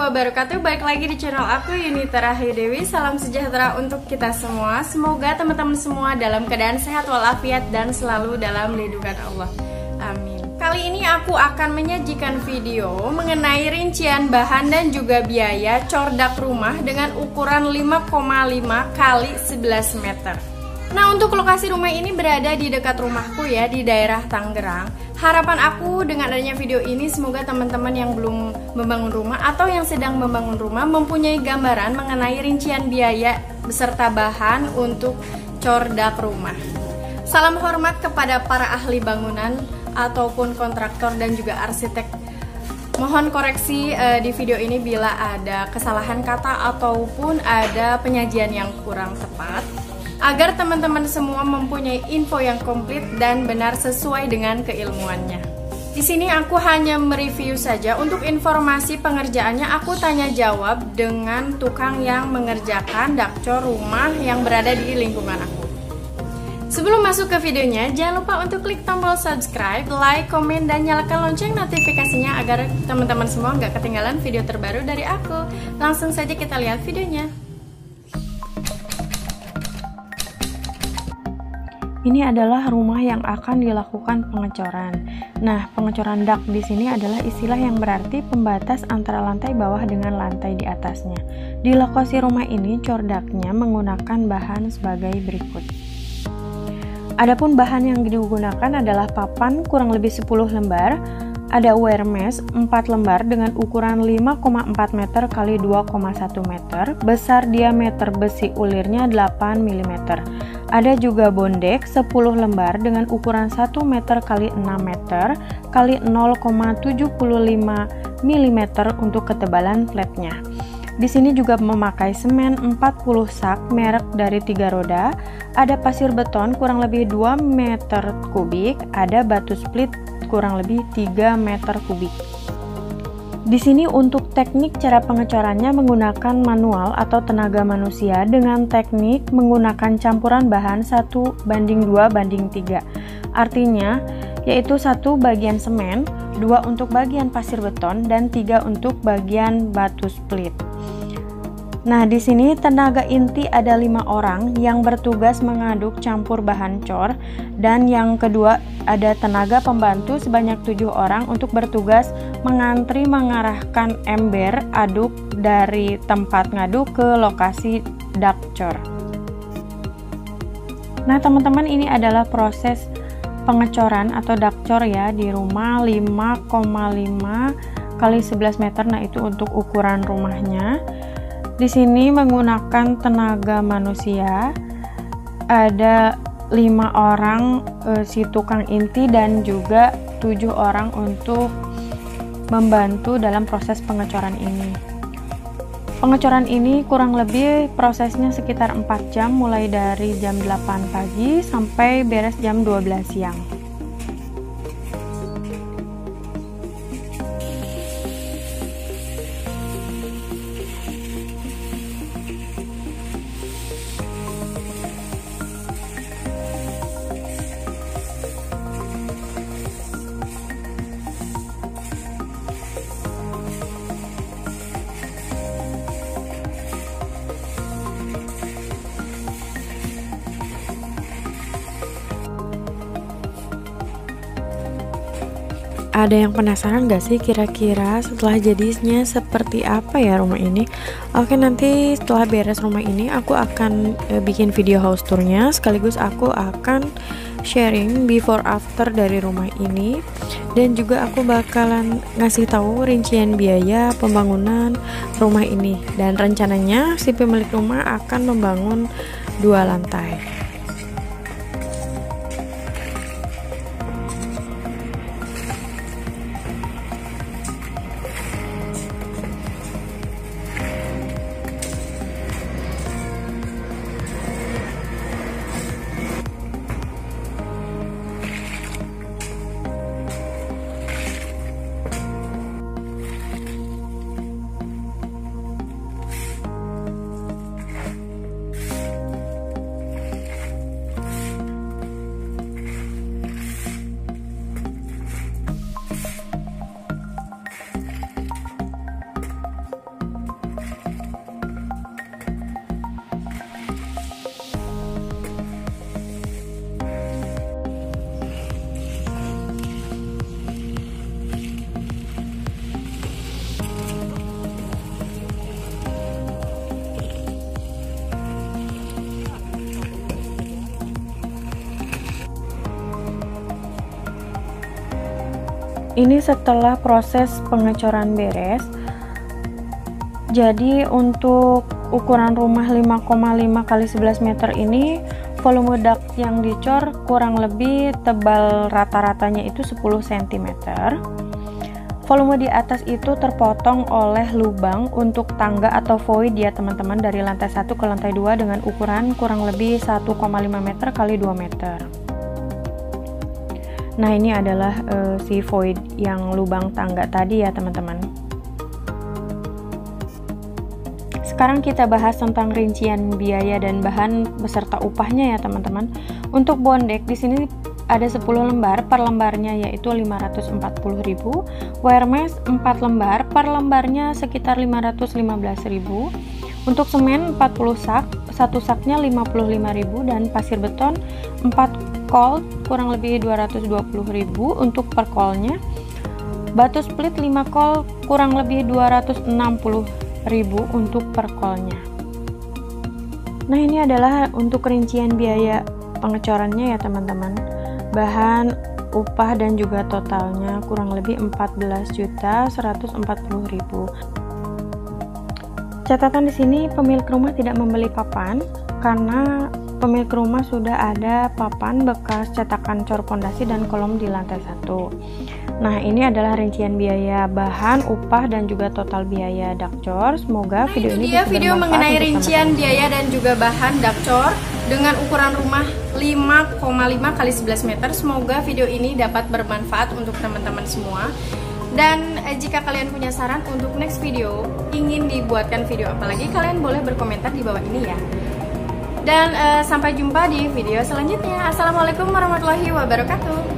wabarakatuh. Balik lagi di channel aku, Yunita Rahayudewi Dewi. Salam sejahtera untuk kita semua. Semoga teman-teman semua dalam keadaan sehat walafiat dan selalu dalam lindungan Allah. Amin. Kali ini aku akan menyajikan video mengenai rincian bahan dan juga biaya cordak rumah dengan ukuran 5,5 kali 11 meter. Nah, untuk lokasi rumah ini berada di dekat rumahku ya, di daerah Tangerang. Harapan aku dengan adanya video ini semoga teman-teman yang belum membangun rumah atau yang sedang membangun rumah mempunyai gambaran mengenai rincian biaya beserta bahan untuk cordak rumah. Salam hormat kepada para ahli bangunan ataupun kontraktor dan juga arsitek. Mohon koreksi di video ini bila ada kesalahan kata ataupun ada penyajian yang kurang tepat, agar teman-teman semua mempunyai info yang komplit dan benar sesuai dengan keilmuannya. Di sini aku hanya mereview saja. Untuk informasi pengerjaannya aku tanya jawab dengan tukang yang mengerjakan dakcor rumah yang berada di lingkungan aku. Sebelum masuk ke videonya, jangan lupa untuk klik tombol subscribe, like, komen, dan nyalakan lonceng notifikasinya agar teman-teman semua nggak ketinggalan video terbaru dari aku. Langsung saja kita lihat videonya. Ini adalah rumah yang akan dilakukan pengecoran. Nah, pengecoran dak di sini adalah istilah yang berarti pembatas antara lantai bawah dengan lantai di atasnya. Di lokasi rumah ini, cordaknya menggunakan bahan sebagai berikut. Adapun bahan yang digunakan adalah papan kurang lebih 10 lembar, ada wire mesh 4 lembar dengan ukuran 5,4 meter x 2,1 meter, besar diameter besi ulirnya 8 mm. Ada juga bondek 10 lembar dengan ukuran 1 meter x 6 meter x 0,75 mm untuk ketebalan flatnya. Di sini juga memakai semen 40 sak merek dari 3 roda, ada pasir beton kurang lebih 2 meter kubik, ada batu split kurang lebih 3 meter kubik. Di sini untuk teknik cara pengecorannya menggunakan manual atau tenaga manusia dengan teknik menggunakan campuran bahan 1:2:3. Artinya yaitu 1 bagian semen, 2 untuk bagian pasir beton, dan 3 untuk bagian batu split. Nah, di sini tenaga inti ada 5 orang yang bertugas mengaduk campur bahan cor, dan yang kedua ada tenaga pembantu sebanyak 7 orang untuk bertugas mengantri mengarahkan ember aduk dari tempat ngaduk ke lokasi dak cor. Nah, teman-teman, ini adalah proses pengecoran atau dak cor ya di rumah 5,5 kali 11 meter. Nah, itu untuk ukuran rumahnya. Di sini menggunakan tenaga manusia, ada 5 orang si tukang inti dan juga 7 orang untuk membantu dalam proses pengecoran ini. Pengecoran ini kurang lebih prosesnya sekitar 4 jam, mulai dari jam 8 pagi sampai beres jam 12 siang. Ada yang penasaran gak sih kira-kira setelah jadinya seperti apa ya rumah ini? Oke, nanti setelah beres rumah ini aku akan bikin video house tournya, sekaligus aku akan sharing before after dari rumah ini, dan juga aku bakalan ngasih tahu rincian biaya pembangunan rumah ini, dan rencananya si pemilik rumah akan membangun 2 lantai. Ini setelah proses pengecoran beres. Jadi untuk ukuran rumah 5,5 kali 11 meter ini, volume dak yang dicor kurang lebih tebal rata-ratanya itu 10 cm. Volume di atas itu terpotong oleh lubang untuk tangga atau void ya teman-teman, dari lantai 1 ke lantai 2 dengan ukuran kurang lebih 1,5 meter kali 2 meter. Nah, ini adalah si void yang lubang tangga tadi ya teman-teman. Sekarang kita bahas tentang rincian biaya dan bahan beserta upahnya ya teman-teman. Untuk bondek di sini ada 10 lembar, per lembarnya yaitu 540.000. Wire mesh 4 lembar, per lembarnya sekitar 515.000. Untuk semen 40 sak, satu saknya 55.000, dan pasir beton 4 kol kurang lebih 220.000 untuk per kolnya. Batu split 5 kol kurang lebih 260.000 untuk per kolnya. Nah, ini adalah untuk rincian biaya pengecorannya ya teman-teman. Bahan, upah dan juga totalnya kurang lebih 14.140.000. Catatan di sini pemilik rumah tidak membeli papan karena pemilik rumah sudah ada papan bekas cetakan cor pondasi dan kolom di lantai 1. Nah, ini adalah rincian biaya bahan, upah dan juga total biaya dakcor. Semoga video ini bisa bermanfaat. Video mengenai rincian biaya dan juga bahan dakcor dengan ukuran rumah 5,5 kali 11 meter. Semoga video ini dapat bermanfaat untuk teman-teman semua. Dan jika kalian punya saran untuk next video, ingin dibuatkan video apa lagi, kalian boleh berkomentar di bawah ini ya. Dan sampai jumpa di video selanjutnya. Assalamualaikum warahmatullahi wabarakatuh.